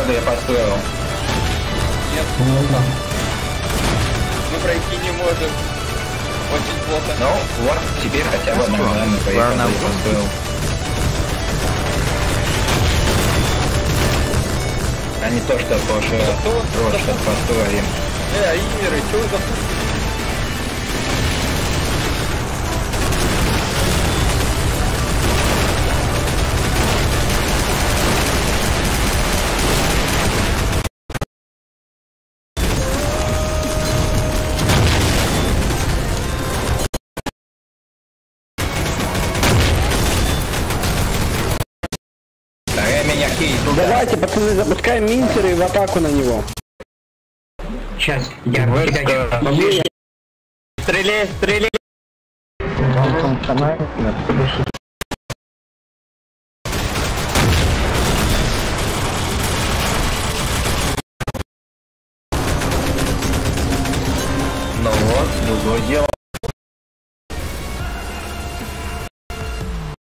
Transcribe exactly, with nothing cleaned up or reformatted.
базу я построил. Нет, плохо. Мы пройти не можем. Очень плохо. Ну, вот, теперь хотя бы нормально поехал, я построил. А не то, что прошлое, прошлое построили. Э, Аимеры, чё вы запустили? Меня хей, давайте, пацаны, запускаем минтеры в атаку на него. Сейчас, я тебя... Стреляй, стреляй!